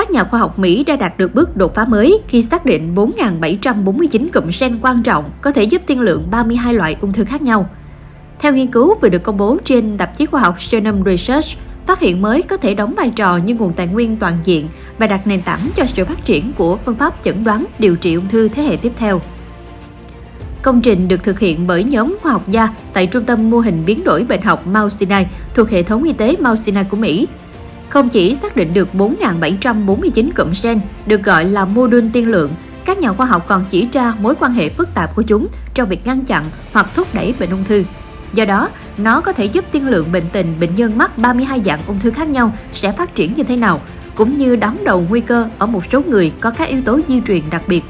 các nhà khoa học Mỹ đã đạt được bước đột phá mới khi xác định 4.749 cụm gen quan trọng có thể giúp tiên lượng 32 loại ung thư khác nhau. Theo nghiên cứu vừa được công bố trên tạp chí khoa học Genome Research, phát hiện mới có thể đóng vai trò như nguồn tài nguyên toàn diện và đặt nền tảng cho sự phát triển của phương pháp chẩn đoán điều trị ung thư thế hệ tiếp theo. Công trình được thực hiện bởi nhóm khoa học gia tại Trung tâm Mô hình biến đổi bệnh học Mount Sinai thuộc hệ thống y tế Mount Sinai của Mỹ. Không chỉ xác định được 4.749 cụm gen được gọi là mô đun tiên lượng, các nhà khoa học còn chỉ ra mối quan hệ phức tạp của chúng trong việc ngăn chặn hoặc thúc đẩy bệnh ung thư. Do đó, nó có thể giúp tiên lượng bệnh tình bệnh nhân mắc 32 dạng ung thư khác nhau sẽ phát triển như thế nào, cũng như đón đầu nguy cơ ở một số người có các yếu tố di truyền đặc biệt.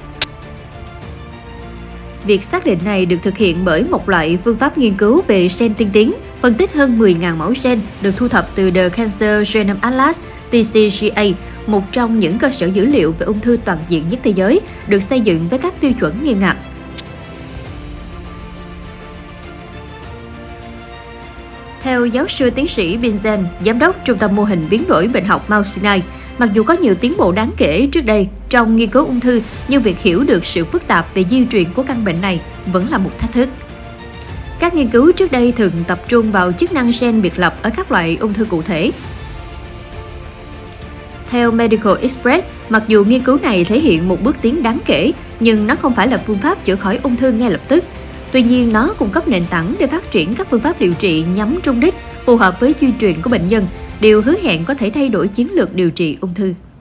Việc xác định này được thực hiện bởi một loại phương pháp nghiên cứu về gen tiên tiến, phân tích hơn 10.000 mẫu gen được thu thập từ The Cancer Genome Atlas (TCGA), một trong những cơ sở dữ liệu về ung thư toàn diện nhất thế giới, được xây dựng với các tiêu chuẩn nghiêm ngặt. Theo giáo sư tiến sĩ Vincent, giám đốc Trung tâm Mô hình biến đổi bệnh học Mount Sinai, mặc dù có nhiều tiến bộ đáng kể trước đây trong nghiên cứu ung thư, nhưng việc hiểu được sự phức tạp về di truyền của căn bệnh này vẫn là một thách thức. Các nghiên cứu trước đây thường tập trung vào chức năng gen biệt lập ở các loại ung thư cụ thể. Theo Medical Express, mặc dù nghiên cứu này thể hiện một bước tiến đáng kể, nhưng nó không phải là phương pháp chữa khỏi ung thư ngay lập tức. Tuy nhiên, nó cung cấp nền tảng để phát triển các phương pháp điều trị nhắm trúng đích, phù hợp với di truyền của bệnh nhân, điều hứa hẹn có thể thay đổi chiến lược điều trị ung thư.